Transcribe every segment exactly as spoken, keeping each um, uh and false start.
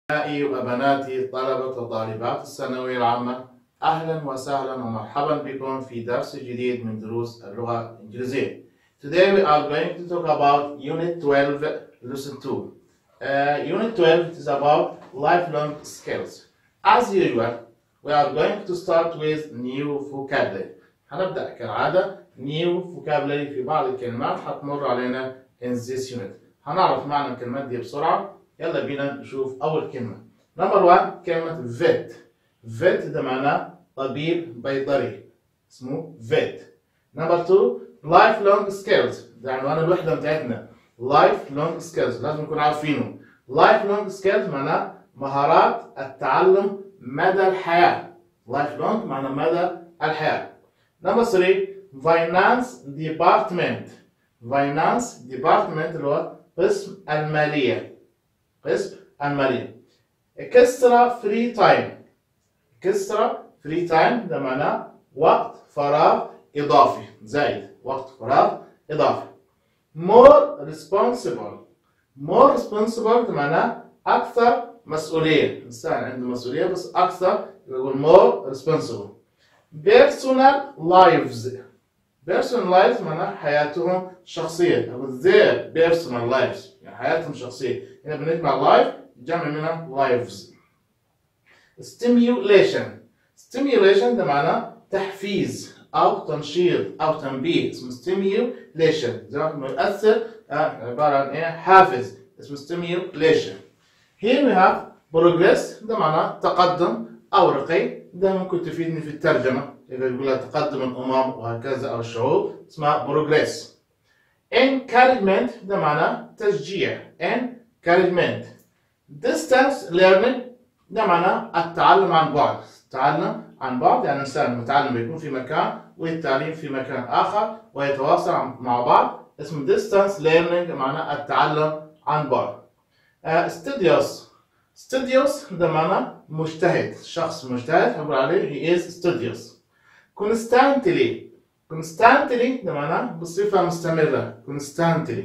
أبنائي وبناتي طلبة وطالبات الثانوية العامة، أهلا وسهلا ومرحبا بكم في درس جديد من دروس اللغة الإنجليزية. Today we are going to talk about Unit twelve, Lesson two. Uh, Unit twelve is about lifelong skills. As usual, we are going to start with new vocabulary. هنبدأ كالعادة new vocabulary في بعض الكلمات حتمر علينا in this unit. هنعرف معنى الكلمات دي بسرعة. يلا بينا نشوف أول كلمة. نمبر واحد كلمة vet. vet ده معناه طبيب بيطري اسمه vet. نمبر two lifelong skills. ده عنوان الوحدة بتاعتنا. lifelong skills لازم نكون عارفينه. lifelong skills معناه مهارات التعلم مدى الحياة. lifelong معناه مدى الحياة. نمبر three finance department. finance department اللي هو قسم المالية. قسم المالية. اكسترا فري تايم. اكسترا فري تايم ده معناه وقت فراغ إضافي زائد وقت فراغ إضافي. more responsible. more responsible ده معناه أكثر مسؤولية. الإنسان عنده مسؤولية بس أكثر يقول more responsible. personal lives. personal lives معناه حياتهم الشخصية أو their personal lives يعني حياتهم الشخصية. هنا بنجمع life جمع منها lives. stimulation. stimulation ده معناه تحفيز أو تنشيط أو تنبيه اسمه stimulation. زي ما يؤثر عبارة عن إيه حافز اسمه stimulation. Here we have progress ده معناه تقدم أو رقي. ده ممكن تفيدني في الترجمة إذا يقول تقدم الأمم وهكذا أو الشعوب اسمها progress. encouragement ده معناه تشجيع. encouragement. distance learning ده معناه التعلم عن بعد. التعلم عن بعد يعني الإنسان متعلم يكون في مكان والتعليم في مكان آخر ويتواصل مع بعض اسمه distance learning معناه التعلم عن بعد. uh, studious. studious ده معناه مجتهد. شخص مجتهد نقول عليه he is studious. constantly. constantly ده معناه بصفة مستمرة. constantly.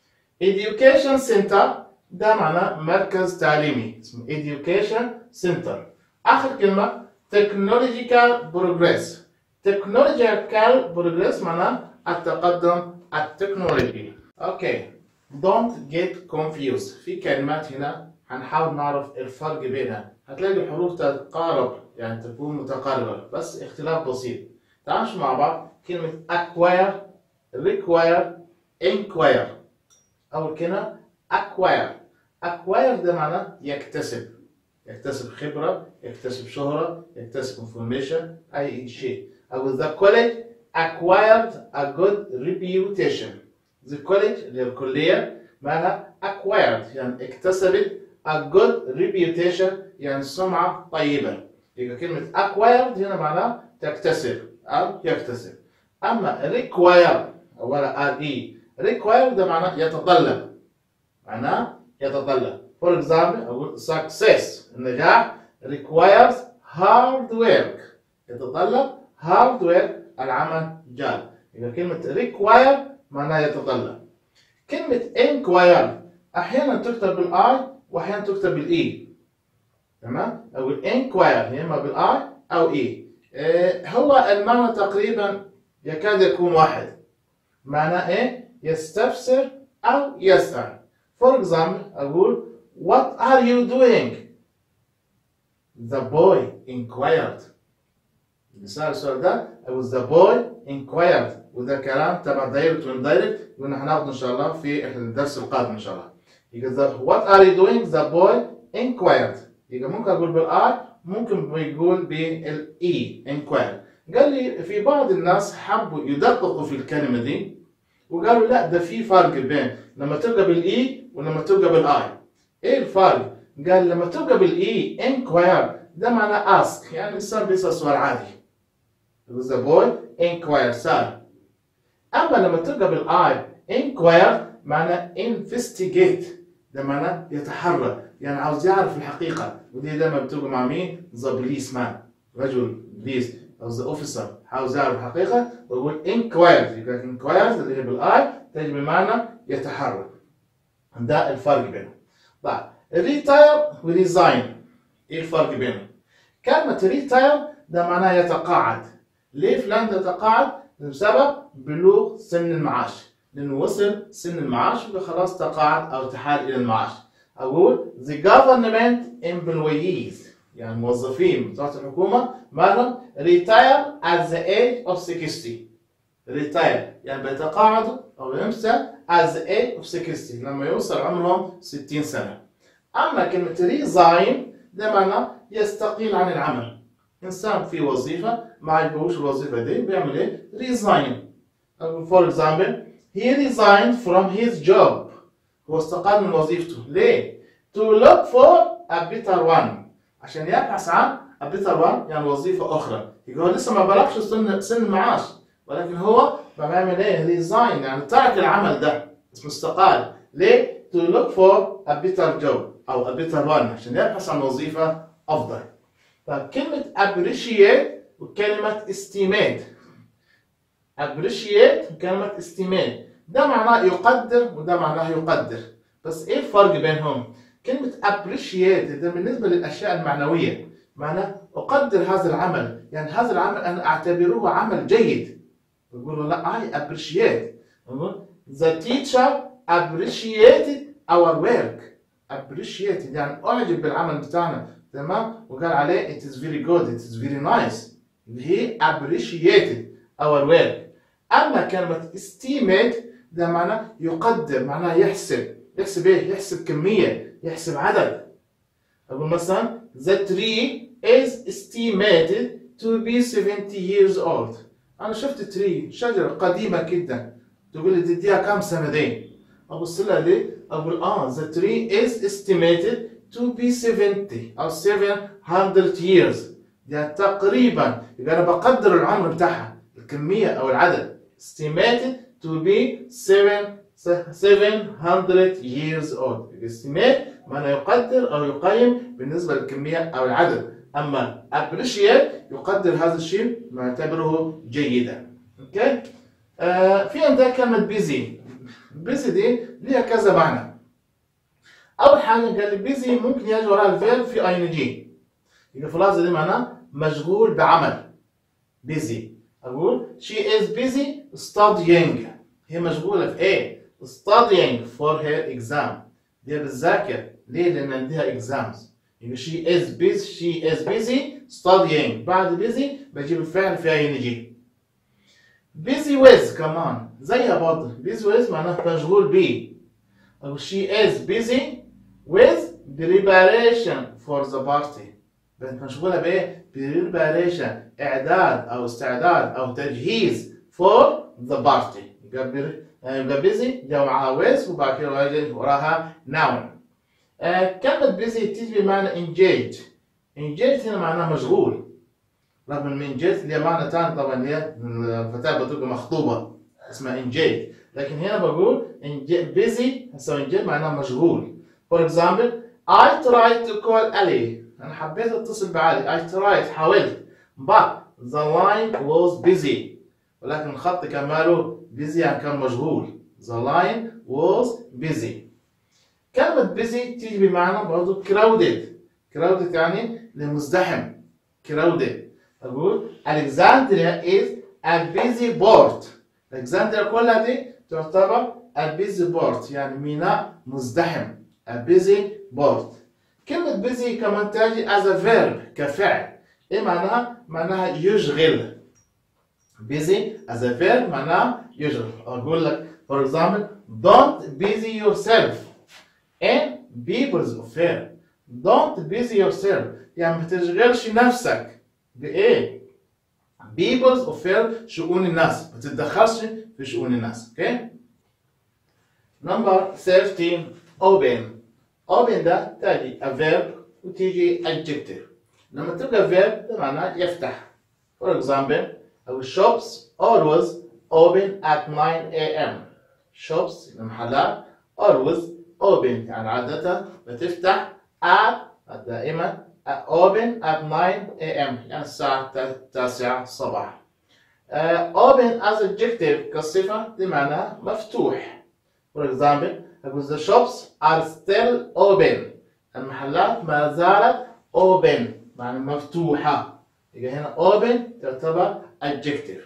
education center ده معناه مركز تعليمي اسمه education center. آخر كلمة technological progress. technological progress معناه التقدم التكنولوجي. اوكي don't get confused. في كلمات هنا هنحاول نعرف الفرق بينها. هتلاقي الحروف تتقارب يعني تكون متقاربة بس اختلاف بسيط. تعالوا نشوف مع بعض كلمة acquire require inquire. أول كلمة acquire. acquire ده معناه يكتسب. يكتسب خبرة، يكتسب شهرة، يكتسب information أي شيء. أو the college acquired a good reputation. the college اللي هي الكلية مالها acquired يعني اكتسبت a good reputation يعني سمعة طيبة. يبقى كلمة acquired هنا معناه تكتسب أو يكتسب. أما require ولا re require ده معناه يتطلب. معناه يتطلب. For example أقول success النجاح requires hard work يتطلب hard work العمل جاد. يبقى كلمة require معناها يتطلب. كلمة inquire أحيانا تكتب بالآي وأحيانا تكتب بالإي. تمام؟ أقول inquire يا إما بالآي أو إي. إيه هو المعنى تقريبا يكاد يكون واحد. معناه إيه؟ يستفسر أو يسأل. For example أقول what are you doing? The boy inquired. مثال السؤال ده أقول the boy inquired وده كلام تبع دايركت واندايركت وإحنا هناخده إن شاء الله في الدرس القادم إن شاء الله. يبقى what are you doing? The boy inquired. يبقى ممكن أقول بالآي ممكن يقول بالإي inquired. قال لي في بعض الناس حبوا يدققوا في الكلمة دي وقالوا لا ده في فرق بين لما تبقى بالإي ولما تبقى بالآي. إيه الفرق؟ قال لما تبقى بالإي inquire ده معناه ask يعني الإنسان بيسأل سؤال عادي. the boy inquired سأل. أما لما تبقى بالآي inquire معناه investigate ده معناه يتحرى يعني عاوز يعرف الحقيقة. ودي دايما بتبقى مع مين؟ the policeman رجل بوليس أو the officer عاوز يعرف الحقيقة ويقول inquired. يبقى inquired اللي هي بالآي تجي بمعنى يتحرى. ده الفرق بينهم. طيب retire و resign. ايه الفرق بينهم؟ كلمة retire ده معناه يتقاعد. ليه فلان تتقاعد؟ بسبب بلوغ سن المعاش، لأنه وصل سن المعاش وخلاص تقاعد أو تحال إلى المعاش. أقول the government employees يعني موظفين بتوع الحكومة مالهم retire at the age of sixty. retire يعني بيتقاعدوا أو يمسى at the age of sixty لما يوصل عمرهم ستين سنة. أما كلمة resign ده معناه يستقيل عن العمل. إنسان في وظيفة ما عجبوش الوظيفة دي بيعمل إيه؟ resign. for example he resigned from his job. هو استقال من وظيفته. ليه؟ to look for a better one. عشان يبحث عن a better one يعني وظيفة أخرى. يبقى هو لسه ما بلغش سن سن المعاش، ولكن هو بيعمل إيه؟ resign يعني ترك العمل ده، اسمه استقال. ليه؟ to look for a better job أو a better one عشان يبحث عن وظيفة أفضل. طيب كلمة appreciate وكلمة estimate. appreciate وكلمة estimate ده معناه يقدر وده معناه يقدر. بس إيه الفرق بينهم؟ كلمة appreciate ده بالنسبة للأشياء المعنوية، معناه أقدر هذا العمل، يعني هذا العمل أنا أعتبره عمل جيد. بقول لا I appreciate. The teacher appreciated our work. appreciated يعني أعجب بالعمل بتاعنا، تمام؟ وقال عليه it is very good, it is very nice. he appreciated our work. أما كلمة estimate ده معناه يقدر، معناه يحسب. يحسب إيه؟ يحسب كمية، يحسب عدد. أقول مثلا the tree is estimated to be seventy years old. أنا شفت تري شجرة قديمة جدا، تقول لي تديها كم سنة دي؟ أبص لها ليه؟ أقول آه the tree is estimated to be seventy أو seven hundred years. يعني تقريبا يبقى أنا بقدر العمر بتاعها، الكمية أو العدد. estimated to be seven seven hundred years old. estimate معنى يقدر أو يقيم بالنسبة للكمية أو العدد. أما appreciate يقدر هذا الشيء نعتبره جيدا. أوكي؟ آه في عندنا كلمة busy. busy دي ليها كذا معنى. أول حاجة قال لي busy ممكن يجي وراها الفيرب في ing. يبقى الفرازة دي معناها مشغول بعمل. busy. أقول she is busy studying. هي مشغولة في إيه؟ studying for her exam. دي بتذاكر. ليه؟ لأن عندها exams. يبقى she is busy she is busy studying. بعد busy بجيب الفعل في ing. busy with كمان زيها برضه. busy with معناها مشغول بيه. أقول she is busy with preparation for the party. بقت مشغولة بإيه؟ preparation إعداد أو استعداد أو تجهيز for the party. يبقى busy جاء معها with وبعد كده واجي وراها noun. آه كلمة busy تيجي بمعنى engage. engage هنا معناها مشغول. رغم من engage ليها معنى ثاني طبعا اللي هي الفتاة بتبقى مخطوبة اسمها engage. لكن هنا بقول busy هسه engage معناها مشغول. For example I tried to call Ali. أنا حبيت أتصل بعلي. I tried حاولت. But the line was busy. ولكن الخط كان ماله busy يعني كان مشغول. The line was busy. كلمة busy تيجي بمعنى برضه crowded. crowded يعني مزدحم. crowded. أقول Alexandria is a busy port. Alexandria كلها دي تعتبر a busy port يعني ميناء مزدحم. a busy port. كلمة busy كمان تجي as a verb كفعل. إيه معناها؟ معناها يشغل. busy as a verb معناها يشغل. أقول لك for example don't busy yourself in people's affair. don't busy yourself يعني ما تشغلش نفسك بإيه؟ people's affair شؤون الناس. ما تتدخلش في شؤون الناس. okay? number thirteen open. open ده تجي a verb وتيجي adjective. لما تبقى verb ده معناه يفتح. for example our shops always open at nine A M. shops المحلات always open يعني عادة بتفتح at دائما open at nine A M يعني الساعة التاسعة الصباح. uh, open as adjective كصفة دي معناها مفتوح. for example the shops are still open. المحلات ما زالت open يعني مفتوحة. يبقى هنا open تعتبر adjective.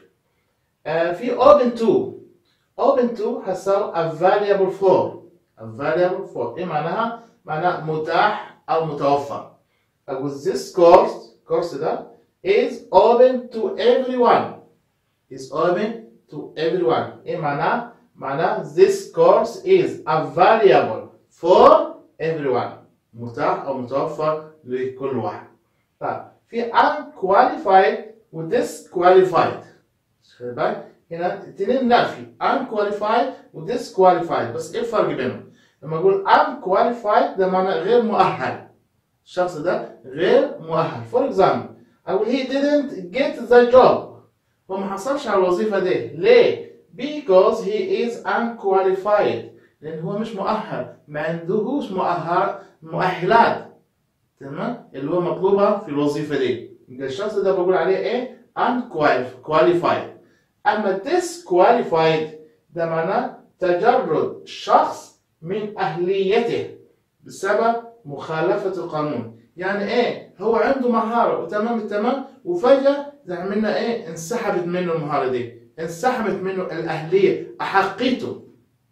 آه في open to. open to هتساوي available for. available for إيه معناها؟ معناها متاح أو متوفر. أقول this course course ده is open to everyone. is open to everyone. إيه معناه؟ معناه this course is available for everyone. متاح أو متوفر لكل واحد. طيب في unqualified و disqualified. خلي بالك هنا الاثنين نافي unqualified و disqualified، بس إيه الفرق بينهم؟ لما أقول unqualified ده معناه غير مؤهل. الشخص ده غير مؤهل. For example أقول he didn't get the job. هو ما حصلش على الوظيفة دي. ليه؟ because he is unqualified. لأن هو مش مؤهل، ما عندهوش مؤهل مؤهلات تمام اللي هو مطلوبة في الوظيفة دي. يبقى الشخص ده بقول عليه إيه؟ unqualified. أما disqualified ده معناه تجرد شخص من أهليته بسبب مخالفة القانون. يعني إيه؟ هو عنده مهارة وتمام التمام وفجأة زي عملنا إيه؟ انسحبت منه المهارة دي، انسحبت منه الأهلية أحقيته.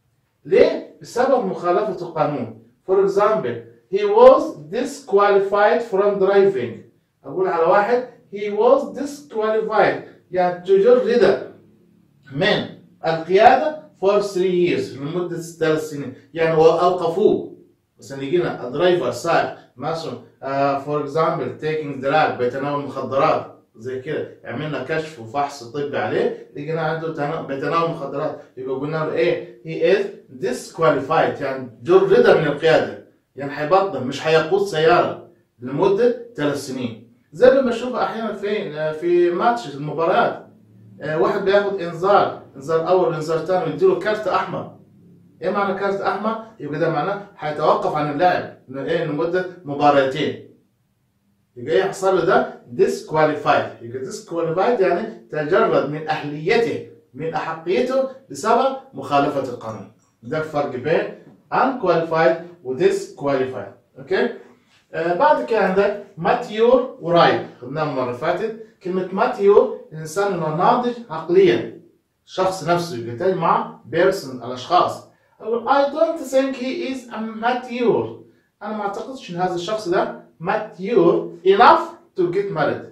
ليه؟ بسبب مخالفة القانون. For example he was disqualified from driving. أقول على واحد he was disqualified يعني تجرد من القيادة for three years لمدة ثلاث سنين، يعني أوقفوه. مثلا يجينا الدرايفر سائق مثلا for example taking drug بيتناول مخدرات زي كده، عملنا كشف وفحص طبي عليه لقينا عنده بيتناول مخدرات، يبقى قلنا له ايه؟ he is disqualified يعني جرد من القيادة، يعني حيبطل مش حيقود سيارة لمدة ثلاث سنين. زي ما بنشوف احيانا في في ماتش المباريات واحد بياخد انذار، انذار اول انذار ثاني يديله كارت احمر. ايه معنى كارت احمر؟ يبقى ده معناه حيتوقف عن اللعب ايه لمدة مباراتين. يبقى ايه حصل له ده؟ disqualified. يبقى disqualified يعني تجرد من اهليته من احقيته بسبب مخالفة القانون. ده الفرق بين unqualified و disqualified. اوكي؟ آه بعد كده عندك mature و ripe. خدناها المرة اللي فاتت. كلمة mature الانسان انه ناضج عقليا. الشخص نفسه يقتل مع person الاشخاص. أقول I don't think he is mature. أنا ما أعتقدش إن هذا الشخص ده mature enough to get married.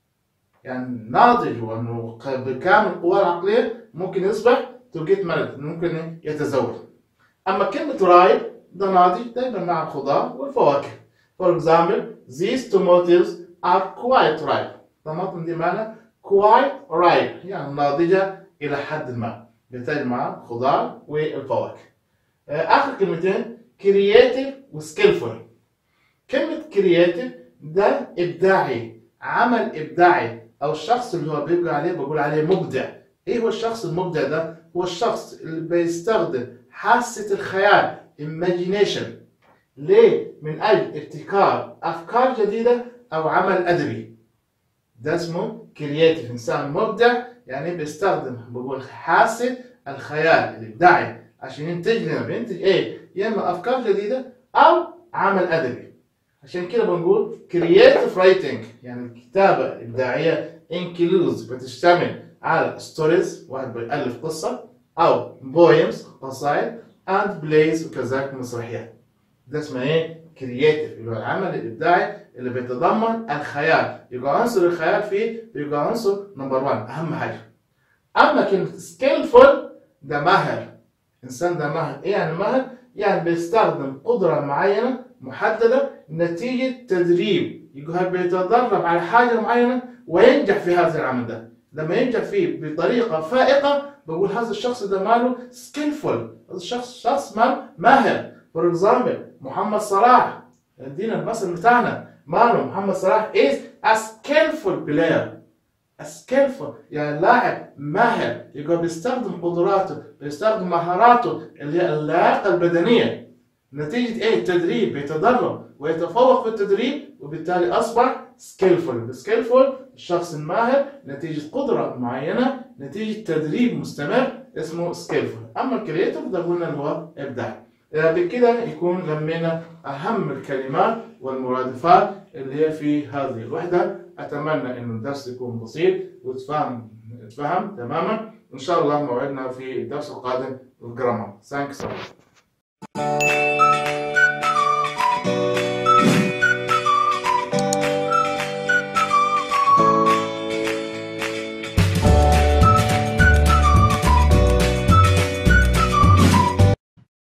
يعني ناضج وإنه بكامل القوى العقلية ممكن يصبح to get married ممكن يتزوج. أما كلمة ripe ده ناضج دائما مع الخضار والفواكه. For example these tomatoes are quite ripe. طماطم دي معنى quite ripe يعني ناضجة إلى حد ما بتجمع مع الخضار والفواكه. آخر كلمتين creative و skillful. كلمة creative ده إبداعي، عمل إبداعي أو الشخص اللي هو بيبقى عليه بقول عليه مبدع. إيه هو الشخص المبدع ده؟ هو الشخص اللي بيستخدم حاسة الخيال imagination. ليه؟ من أجل ابتكار أفكار جديدة أو عمل أدبي. ده اسمه creative. إنسان مبدع يعني بيستخدم بقول حاسة الخيال الإبداعي عشان ينتج لنا. بينتج ايه؟ يا اما افكار جديده او عمل ادبي. عشان كده بنقول creative writing يعني الكتابه الابداعيه includes بتشتمل على stories واحد بيألف قصه او poems قصائد and plays وكذلك مسرحيات. ده اسمه ايه؟ creative اللي هو العمل الابداعي اللي بيتضمن الخيال. يبقى عنصر الخيال فيه بيبقى عنصر نمبر واحد اهم حاجه. اما كلمه skillful ده ماهر. إنسان ده ماهر. إيه يعني ماهر؟ يعني بيستخدم قدرة معينة محددة نتيجة تدريب. يقول بيتدرب على حاجة معينة وينجح في هذا العمل ده. لما ينجح فيه بطريقة فائقة بقول هذا الشخص ده ماله skillful. هذا الشخص شخص ماله ماهر. For example محمد صلاح ادينا المثل بتاعنا ماله محمد صلاح is a skillful player. skillful يعني لاعب ماهر. يبقى بيستخدم قدراته بيستخدم مهاراته اللي هي اللياقة البدنية نتيجة ايه؟ التدريب. بيتدرب ويتفوق في التدريب وبالتالي أصبح skillful. skillful الشخص الماهر نتيجة قدرة معينة نتيجة تدريب مستمر اسمه skillful. أما الكرياتيف ده قلنا هو إبداع. بكده يكون لمينا أهم الكلمات والمرادفات اللي هي في هذه الوحدة. أتمنى إنه الدرس يكون بسيط وتفهم تفهم تماما. إن شاء الله موعدنا في الدرس القادم الجرامر. Thanks.